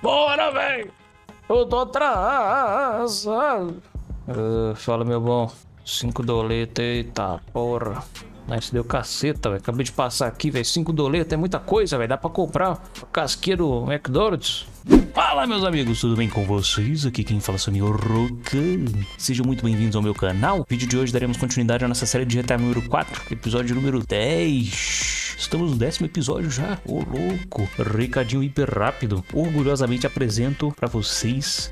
Bora, velho! Eu tô atrasado. Fala, meu bom. 5 doletas, eita porra. Mas deu caceta, velho. Acabei de passar aqui, velho. 5 doletas é muita coisa, velho. Dá pra comprar a casquinha do McDonald's. Fala, meus amigos, tudo bem com vocês? Aqui quem fala é o senhor Roca. Sejam muito bem-vindos ao meu canal. No vídeo de hoje daremos continuidade à nossa série de GTA número 4, episódio número 10. Estamos no 10º episódio já, ô louco. Recadinho hiper rápido. Orgulhosamente apresento pra vocês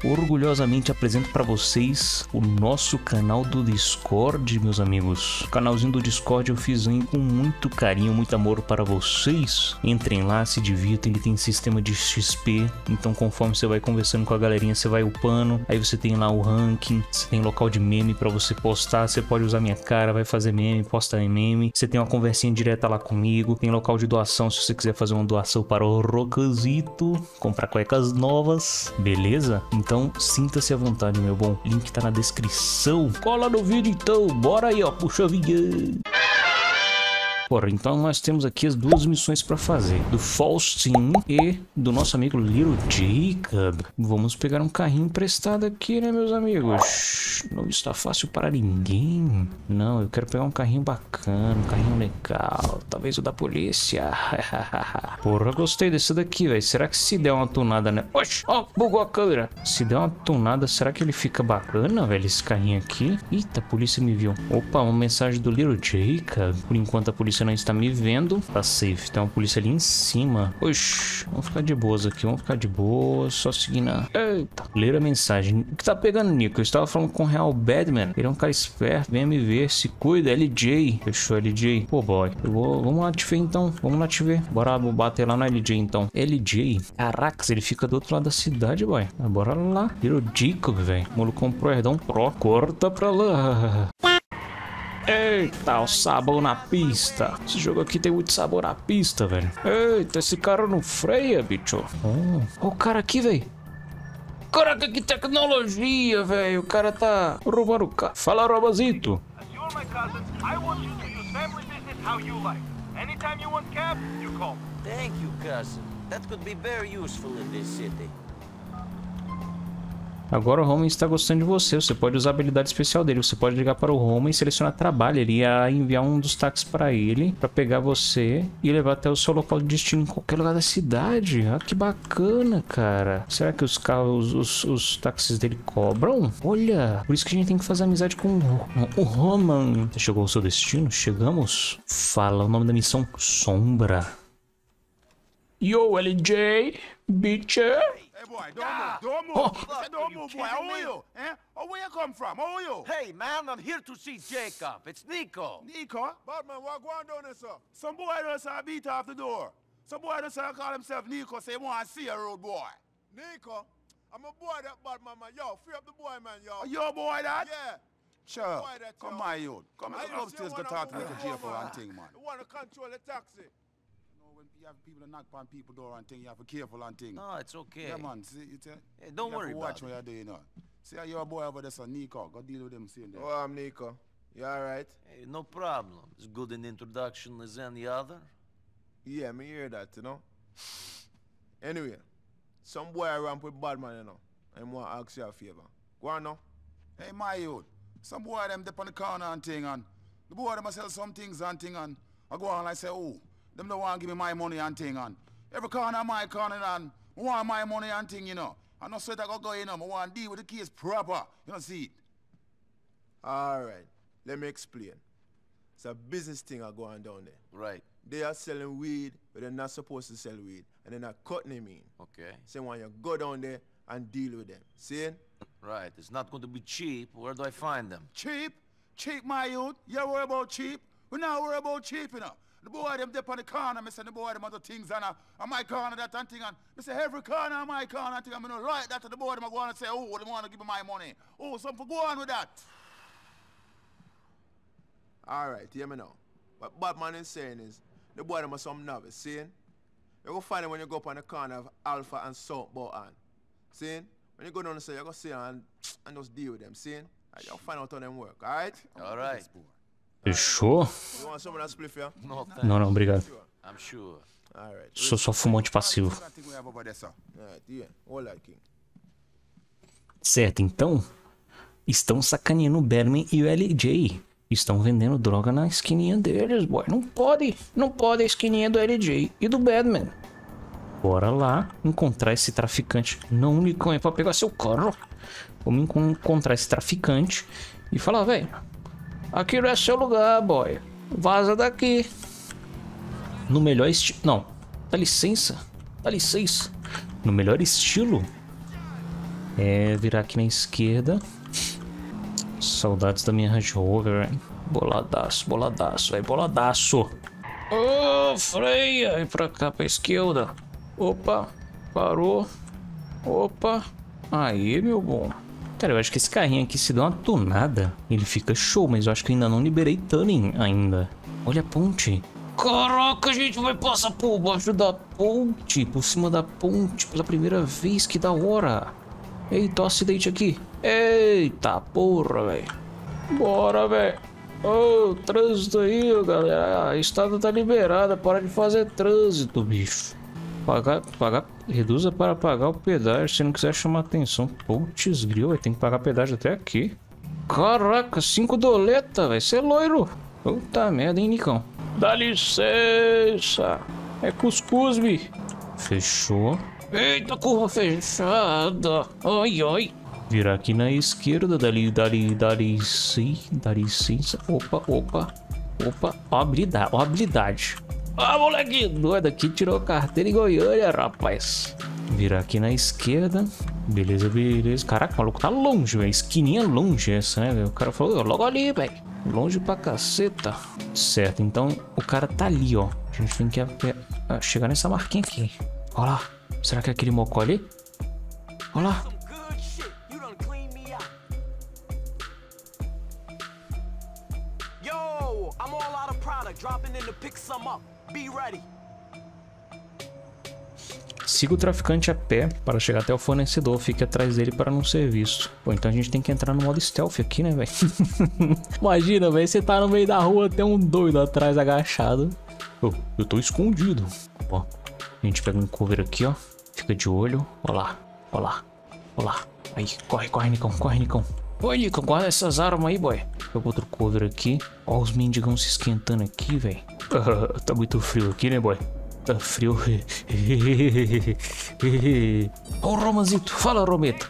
o nosso canal do Discord, meus amigos. O canalzinho do Discord eu fiz com muito carinho, muito amor para vocês. Entrem lá, se divirtam, ele tem sistema de XP. Então conforme você vai conversando com a galerinha, você vai upando. Aí você tem lá o ranking, você tem local de meme pra você postar. Você pode usar minha cara, vai fazer meme, posta meme. Você tem uma conversinha direta lá comigo. Tem local de doação se você quiser fazer uma doação para o Rocazito, comprar cuecas novas, beleza? Então sinta-se à vontade, meu bom. Link tá na descrição. Cola no vídeo então, bora aí, ó, puxa a vinheta. Porra, então nós temos aqui as duas missões pra fazer, do Faustin e do nosso amigo Little Jacob. Vamos pegar um carrinho emprestado aqui, né, meus amigos? Não está fácil para ninguém. Não, eu quero pegar um carrinho bacana, um carrinho legal, talvez o da polícia. Porra, gostei desse daqui, velho. Será que se der uma tunada, né? Oxi, ó, bugou a câmera. Se der uma tunada, será que ele fica bacana, velho, esse carrinho aqui? Eita, a polícia me viu. Opa, uma mensagem do Little Jacob. Por enquanto a polícia não está me vendo. Tá safe. Tem uma polícia ali em cima. Oxi. Vamos ficar de boas aqui. Vamos ficar de boas. Só seguindo a... Eita. Ler a mensagem. O que tá pegando, Nico? Eu estava falando com o Real Badman. Ele é um cara esperto. Venha me ver. Se cuida. LJ. Fechou, LJ. Pô, boy. Vamos lá te ver, então. Vamos lá te ver. Bora bater lá no LJ, então. LJ. Caracas, ele fica do outro lado da cidade, boy. Bora lá. Little Jacob, velho. O maluco comprou herdão pro. Corta pra lá. Eita, o sabor na pista. Esse jogo aqui tem muito sabor na pista, velho. Eita, esse cara não freia, bicho. Ó o cara aqui, velho. Caraca, que tecnologia, velho. O cara tá roubando o carro. Fala, Robazito. Thank you, cousin. That could be very useful in this city. Agora o Roman está gostando de você. Você pode usar a habilidade especial dele. Você pode ligar para o Roman e selecionar trabalho. Ele ia enviar um dos táxis para ele, para pegar você e levar até o seu local de destino em qualquer lugar da cidade. Ah, que bacana, cara. Será que os carros, os táxis dele cobram? Olha, por isso que a gente tem que fazer amizade com o Roman. Você chegou ao seu destino? Chegamos? Fala o nome da missão. Sombra. Yo, LJ, bitcher. Hey boy, don't move. Don't move, boy. How are you? Eh? Oh, where you come from? How are you? Hey, man, I'm here to see Jacob. It's Nico. Nico? Badman, what going down there, sir? Some boy just beat off the door. Some boy just call himself Nico, say he want to see a road boy. Nico? I'm a boy that Badman, man. Yo, free up the boy, man, yo. Your boy that? Yeah. Sure. Come my youth. Come upstairs, go talk to me to jail for one thing, man. You want to control the taxi. When you have people that knock on people's door and thing, you have to be careful and thing. No, it's okay. Yeah, man. See, Hey, don't worry about watch what you're doing, you know. See, you're a boy over there, son, Nico. Go deal with him soon. Oh, I'm Nico. You alright? Hey, no problem. As good an introduction as any other. Yeah, me hear that, you know. Anyway, some boy ramp with Badman, you know. I want to ask you a favor. Go on now. Hey, my youth. Some boy them dip on the corner and thing, and the boy them sell some things and thing, and I go on and I say, oh, them don't want to give me my money and thing, and every corner my corner, and I want my money and thing, you know. I no sweat I go, you know. I want to deal with the case proper. You know, see it. Alright, let me explain. It's a business thing I go on down there. Right. They are selling weed, but they're not supposed to sell weed. And they're not cutting him in. Okay. So when you go down there and deal with them. See? Right. It's not going to be cheap. Where do I find them? Cheap? Cheap, my youth? You worry about cheap? We not worry about cheap, you know. The boy them dip on the corner, me say the boy them other things and my corner that and thing and me say every corner on my corner and thing and me no like that to the boy them I go on and say, oh, they want to give me my money. Oh, something go on with that. Alright, hear me now. What Batman is saying is, the boy them are some novice, see? You go find them when you go up on the corner of Alpha and South Bohan. See? When you go down the side, you go see and just deal with them, see? You'll find out how them work, alright? Alright. Fechou? You want some of that spliff here? No, thanks. Não, obrigado. Sure. I'm sure. Sou só fumante passivo. Certo, então estão sacaneando o Batman e o LJ. Estão vendendo droga na esquininha deles, boy. Não pode a esquininha do LJ e do Batman. Bora lá encontrar esse traficante. Não, Nicão, é pra pegar seu carro. Vamos encontrar esse traficante e falar, velho, aqui não é seu lugar, boy. Vaza daqui. No melhor estilo... Não, dá licença. No melhor estilo é virar aqui na esquerda. Saudades da minha Range Rover, velho. Boladaço, velho, boladaço. Ô, freia. Vem pra cá, pra esquerda. Opa, parou. Opa. Aí, meu bom. Cara, eu acho que esse carrinho aqui, se dá uma tunada, ele fica show, mas eu acho que eu ainda não liberei tuning ainda. Olha a ponte. Caraca, a gente vai passar por baixo da ponte, por cima da ponte, pela primeira vez, que da hora. Eita, o acidente aqui. Eita, porra, velho. Bora, velho. Ô, trânsito aí, galera. A estrada tá liberada, para de fazer trânsito, bicho. Reduza para pagar o pedágio, se não quiser chamar atenção. Putz, gril, tem que pagar pedágio até aqui. Caraca, 5 doleta, vai ser loiro. Puta merda, hein, Nicão. Dá licença. É cuscuz, bi. Fechou. Eita, curva fechada. Ai, ai. Virar aqui na esquerda, dá licença. Opa. Ó a habilidade. Ah, moleque doido aqui, tirou a carteira em Goiânia, rapaz. Virar aqui na esquerda. Beleza. Caraca, o maluco tá longe, velho. Esquininha longe essa, né, velho? O cara falou, logo ali, velho. Longe pra caceta. Certo, então o cara tá ali, ó. A gente tem que chegar nessa marquinha aqui. Olha lá. Será que é aquele mocó ali? Olha lá. Siga o traficante a pé para chegar até o fornecedor. Fique atrás dele para não ser visto. Pô, então a gente tem que entrar no modo stealth aqui, né, velho? Imagina, velho, você tá no meio da rua, tem um doido atrás agachado. Oh, eu tô escondido. Ó, a gente pega um cover aqui, ó. Fica de olho. Ó lá. Aí, corre, Nicão. Oi, Nicão, guarda essas armas aí, boy. Pega outro cover aqui. Ó os mendigão se esquentando aqui, velho. Tá muito frio aqui, né, boy? Tá frio. Ô, Romanzito, fala, Romito.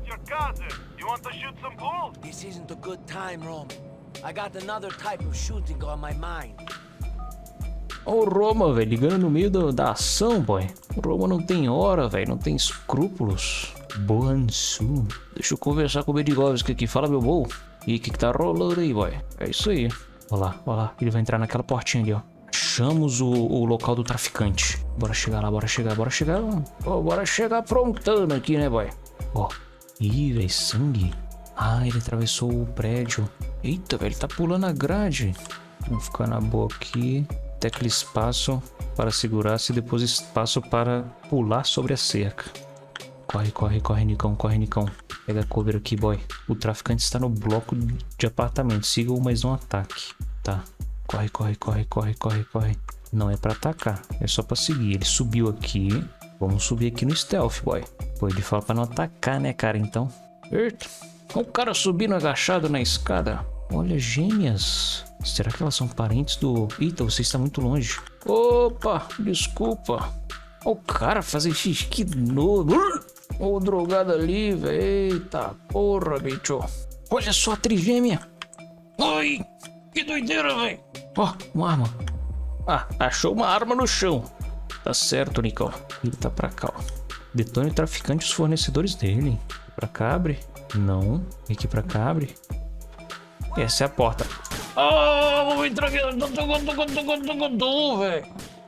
This isn't a good time, Roman. I got another type of shooting on my mind. Ô, Roma, velho, ligando no meio da ação, boy. O Roma não tem hora, velho, não tem escrúpulos. Boansu. Deixa eu conversar com o Bedigovski aqui. Fala, meu bom. E o que tá rolando aí, boy? É isso aí. Olha lá. Ele vai entrar naquela portinha ali, ó. Achamos o local do traficante. Bora chegar lá. Ó, bora chegar aprontando aqui, né, boy? Ó. Ih, velho, sangue. Ah, ele atravessou o prédio. Eita, velho, ele tá pulando a grade. Vamos ficar na boa aqui. Tecla espaço para segurar-se, depois espaço para pular sobre a cerca. Corre, Nicão. Pega cover aqui, boy. O traficante está no bloco de apartamento. Siga-o, mas não ataque. Tá. Corre. Não é pra atacar, é só pra seguir. Ele subiu aqui. Vamos subir aqui no stealth, boy. Pô, ele fala pra não atacar, né, cara? Então. Eita. O cara subindo agachado na escada. Olha, gêmeas. Será que elas são parentes do... Eita, você está muito longe. Opa, desculpa. O cara fazer xixi, que novo. O drogado ali, velho. Eita, porra, bicho. Olha só a trigêmea. Ai, que doideira, velho. Ó, uma arma. Ah, achou uma arma no chão. Tá certo, Nicão. Ele tá pra cá, ó. Detone o traficante e os fornecedores dele. Pra cá, abre. Não. Aqui pra cá, abre. Essa é a porta. Ah, vou entrar aqui. Velho.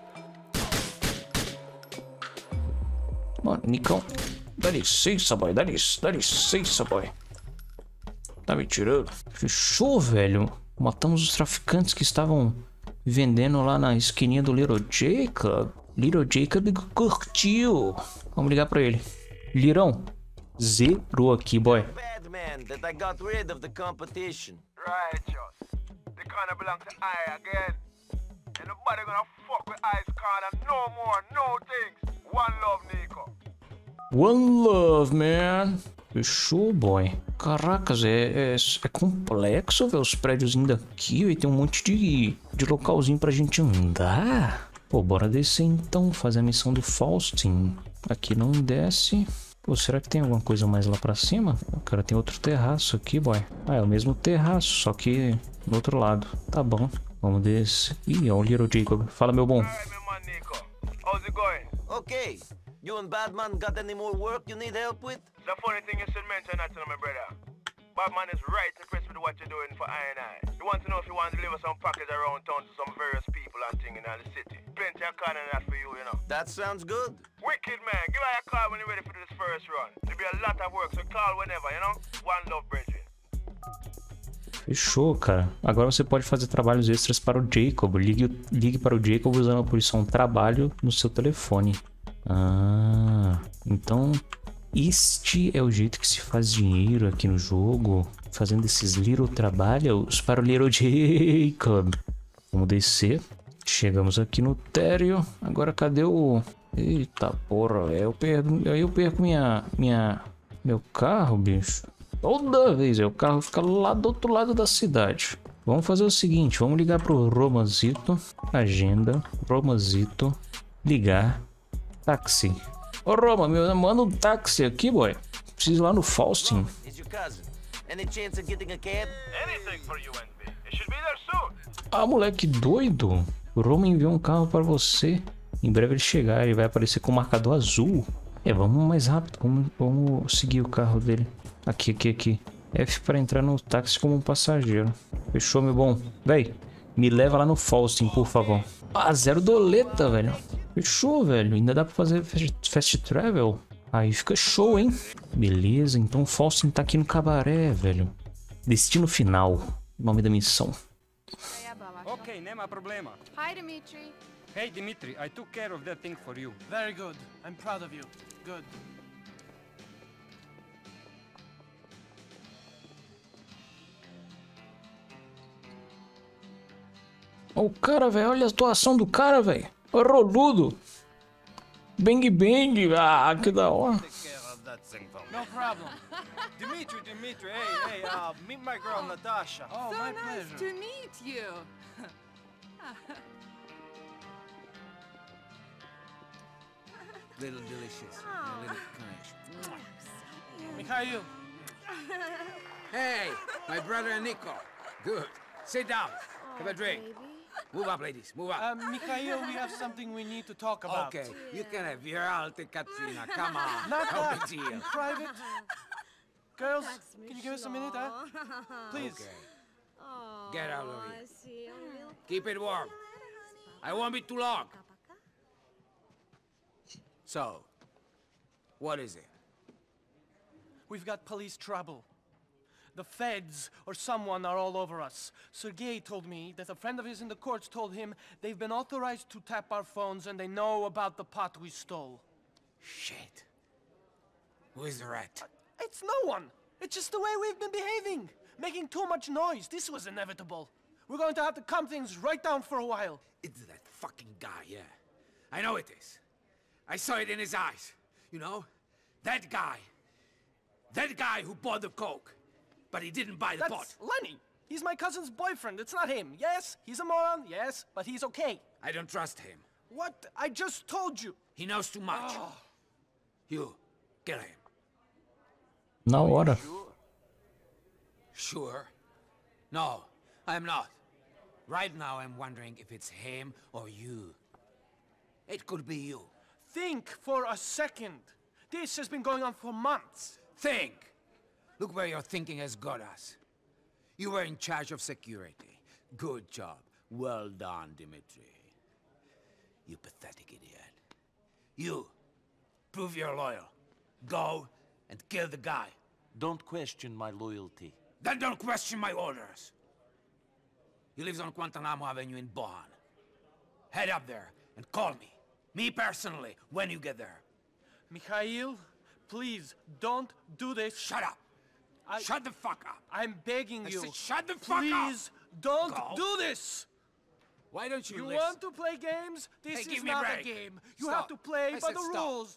Mano, Nicão. Dá licença, boy. Dá licença, boy. Tá me tirando. Fechou, velho. Matamos os traficantes que estavam vendendo lá na esquininha do Little Jacob. Little Jacob curtiu. Vamos ligar pra ele. Lirão. Zerou aqui, boy. Bad man that I got rid of the competition. Right, Joss. They kinda belong to I again. Ain't nobody gonna fuck with Ice Corner no more, no things. One love, Nico. One love, man. Fechou, boy. Caracas, é complexo ver os prédios ainda aqui, e tem um monte de localzinho pra gente andar. Pô, bora descer então, fazer a missão do Faustin. Aqui não desce. Pô, será que tem alguma coisa mais lá pra cima? O cara tem outro terraço aqui, boy. Ah, é o mesmo terraço, só que no outro lado. Tá bom, vamos descer. Ih, ó o Little Jacob. Fala, meu bom. Alright, my man Nico. How's it going? Okay. You and Batman got any more work you need help with? The funny thing you should mention that to my brother. Batman is right impressed with what you're doing for I&I. He wants to know if you want to deliver some package around town to some various people and things in the city. Plenty of kind of that for you, you know. That sounds good. Wicked, man. Give her a call when you're ready for this first run. There'll be a lot of work, so call whenever, you know? One love, brethren. Fechou, cara. Agora você pode fazer trabalhos extras para o Jacob. Ligue para o Jacob usando a posição trabalho no seu telefone. Ah, então este é o jeito que se faz dinheiro aqui no jogo, fazendo esses little trabalhos para o Little Jacob. Vamos descer. Chegamos aqui no térreo. Agora cadê o... Eita porra, eu perco meu carro, bicho. Toda vez o carro fica lá do outro lado da cidade. Vamos fazer o seguinte, vamos ligar pro Romazito. Agenda, Romazito, ligar. Táxi. Ô Roma, manda um táxi aqui, boy. Preciso ir lá no Faustin. It's your cousin. Any chance of getting a cab? Anything for you and me. It should be there soon. Ah, moleque doido. O Roma enviou um carro para você. Em breve ele chegar, ele vai aparecer com o marcador azul. É, vamos mais rápido. Vamos seguir o carro dele. Aqui. F para entrar no táxi como um passageiro. Fechou, meu bom? Véi, me leva lá no Faustin, por favor. Ah, 0 doleta, velho. Fechou, velho. Ainda dá pra fazer fast travel. Aí fica show, hein? Beleza, então o Faustin tá aqui no cabaré, velho. Destino final. Nome da missão. Okay, nema problema. Hi, Dimitri. Hey, Dimitri, I took care of that thing for you. Very good. I'm proud of you. Good. Ó o cara, velho. Olha a atuação do cara, velho. O roludo. Bang bang. Ah, que da hora. No problem. Dimitri, hey, meet my girl Natasha. Oh, So my nice pleasure. to meet you. Little delicious. A little kind. Mikhail. Hey, my brother Nico. Good. Sit down. Have a drink. Move up, ladies. Move up. Mikhail, we have something we need to talk about. Okay, you can have your alte Katrina. Come on. Not No that. big deal. Private. Girls, can you give us a minute, huh? Please. Okay. Get out of here. Keep it warm. I won't be too long. So, what is it? We've got police trouble. The feds or someone are all over us. Sergei told me that a friend of his in the courts told him they've been authorized to tap our phones and they know about the pot we stole. Shit. Who is the rat? It's no one. It's just the way we've been behaving. Making too much noise. This was inevitable. We're going to have to calm things right down for a while. It's that fucking guy, yeah. I know it is. I saw it in his eyes. You know? That guy. That guy who bought the coke. But he didn't buy the pot. That's Lenny. He's my cousin's boyfriend. It's not him. Yes, he's a moron. Yes, but he's okay. I don't trust him. What? I just told you. He knows too much. Oh. You, kill him. Na hora. Sure? No, I'm not. Right now I'm wondering if it's him or you. It could be you. Think for a second. This has been going on for months. Think! Look where your thinking has got us. You were in charge of security. Good job. Well done, Dimitri. You pathetic idiot. You, prove you're loyal. Go and kill the guy. Don't question my loyalty. Then don't question my orders. He lives on Guantanamo Avenue in Bohan. Head up there and call me. Me personally, when you get there. Mikhail, please, don't do this. Shut up! Shut the fuck up! I'm begging I you. said shut the fuck up! Please, don't Go. do this! Why don't you You listen? want to play games? This Hey, is give me a not a break. game. You Stop. have to play I by said the stop. rules.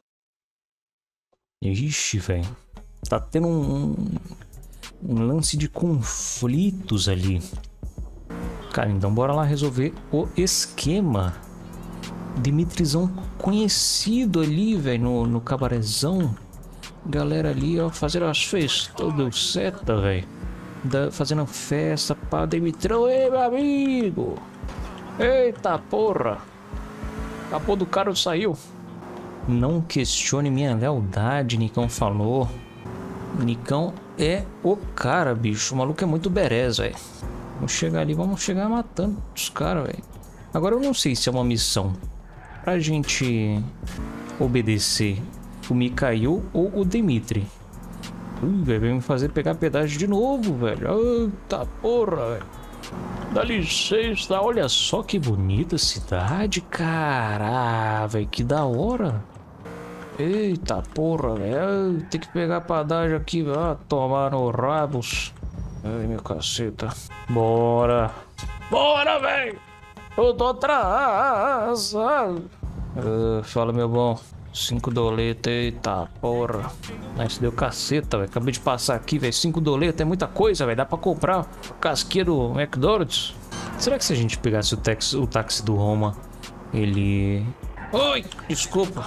Ixi, velho. Tá tendo um lance de conflitos ali. Cara, então bora lá resolver o esquema. Dimitrizão conhecido ali, velho, no cabarezão. Galera ali, ó, fazendo as festas. Deu seta, velho. Fazendo festa pra Dimitrão. Ei, meu amigo. Eita porra. Capô do carro saiu. Não questione minha lealdade, Nicão falou. Nicão é o cara, bicho. O maluco é muito berés, velho. Vamos chegar ali, vamos chegar matando os caras, velho. Agora eu não sei se é uma missão pra gente obedecer o Mikhail ou o Dmitri. Velho, vai me fazer pegar pedágio de novo, velho. Eita porra, velho. Dá licença, olha só que bonita cidade, cara, velho, que da hora. Eita porra, velho. Tem que pegar pedágio aqui, ó. Tomar no rabos. Ai, meu caceta. Bora. Bora, velho. Eu tô atrasado. Fala, meu bom. 5 doletas, eita porra. Nice, deu caceta, velho. Acabei de passar aqui, velho. 5 doletas é muita coisa, velho. Dá pra comprar a casquinha do McDonald's. Será que se a gente pegasse o táxi do Roma, ele... Oi, desculpa.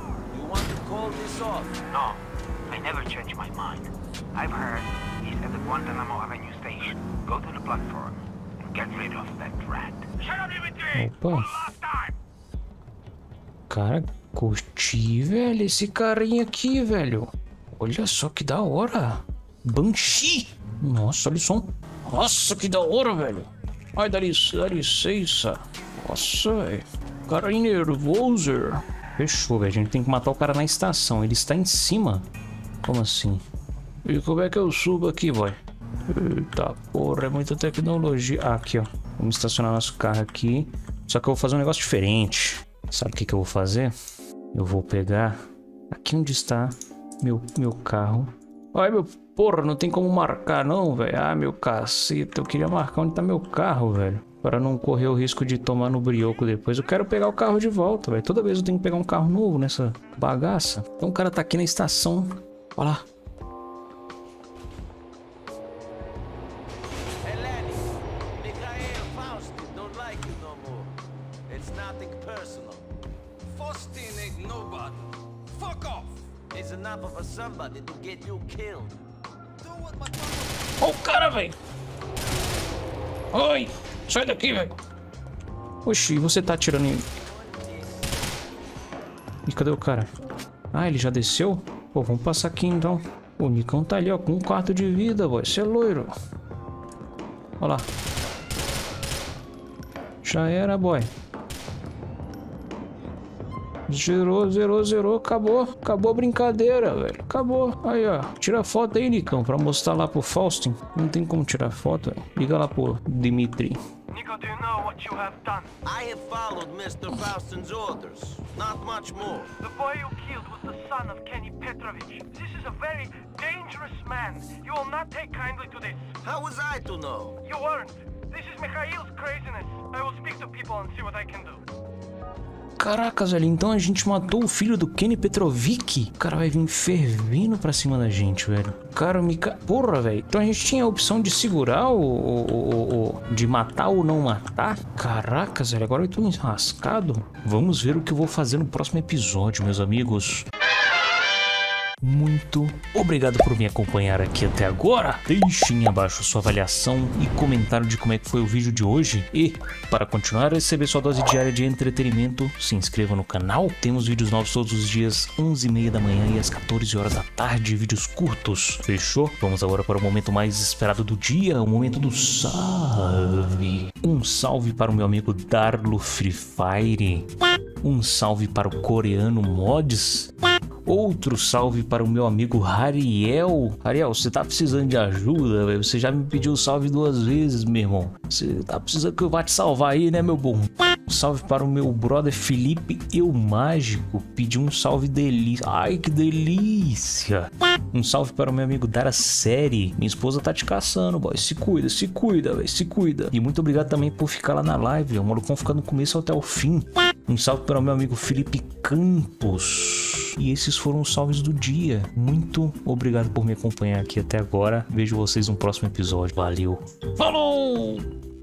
No, I never change my mind. I've heard he's at the Guantanamo Avenue station. Go to the platform and get rid of that rat. Shut up, Dimitri! Opa. Cara, curti, velho, esse carinha aqui, velho. Olha só que da hora. Banshee. Nossa, olha o som. Nossa, que da hora, velho. Ai, dá licença. Nossa, velho. Cara nervoso. Fechou, velho. A gente tem que matar o cara na estação. Ele está em cima. Como assim? E como é que eu subo aqui, boy? Eita porra, é muita tecnologia. Ah, aqui, ó. Vamos estacionar nosso carro aqui. Só que eu vou fazer um negócio diferente. Sabe o que eu vou fazer? Eu vou pegar aqui onde está meu carro. Ai, meu porra, não tem como marcar não, velho. Ah, meu caceta, eu queria marcar onde tá meu carro, velho. Para não correr o risco de tomar no brioco depois. Eu quero pegar o carro de volta, velho. Toda vez eu tenho que pegar um carro novo nessa bagaça. Então o cara tá aqui na estação. Olha lá. Ó o cara, velho. Oi, sai daqui, velho. Oxi, você tá atirando em... E cadê o cara? Ah, ele já desceu? Pô, vamos passar aqui então. O Nicão tá ali, ó, com 1 quarto de vida, boy. Você é loiro. Olha lá. Já era, boy. Zerou, acabou a brincadeira, velho, acabou. Aí, ó, tira foto aí, Nicão, pra mostrar lá pro Faustin. Não tem como tirar foto, velho. Liga lá pro Dmitri. Nico, do you know what you have done? I have followed Mr. Faustin's orders, not much more. The boy you killed was the son of Kenny Petrovich. This is a very dangerous man. You will not take kindly to this. How was I to know? You weren't. This is Mikhail's craziness. I will speak to people and see what I can do. Caracas, velho, então a gente matou o filho do Kenny Petrovic. O cara vai vir fervendo pra cima da gente, velho. Cara, porra, velho. Então a gente tinha a opção de segurar de matar ou não matar. Caracas, velho, agora eu tô enrascado. Vamos ver o que eu vou fazer no próximo episódio, meus amigos. Muito obrigado por me acompanhar aqui até agora. Deixem abaixo sua avaliação e comentário de como é que foi o vídeo de hoje. E para continuar a receber sua dose diária de entretenimento, se inscreva no canal. Temos vídeos novos todos os dias, 11h30 da manhã e às 14 horas da tarde, vídeos curtos. Fechou? Vamos agora para o momento mais esperado do dia, o momento do salve. Um salve para o meu amigo Darlo Free Fire. Um salve para o Coreano Mods. Outro salve para o meu amigo Ariel. Ariel, você tá precisando de ajuda, velho? Você já me pediu salve 2 vezes, meu irmão. Você tá precisando que eu vá te salvar aí, né, meu bom? Um salve para o meu brother Felipe Eu Mágico. Pediu um salve delícia. Ai, que delícia. Um salve para o meu amigo Dara Série. Minha esposa tá te caçando, boy. Se cuida, velho. Se cuida. E muito obrigado também por ficar lá na live. O malucão fica do começo até o fim. Um salve para o meu amigo Felipe Campos. E esses foram os salves do dia. Muito obrigado por me acompanhar aqui até agora. Vejo vocês no próximo episódio. Valeu. Falou!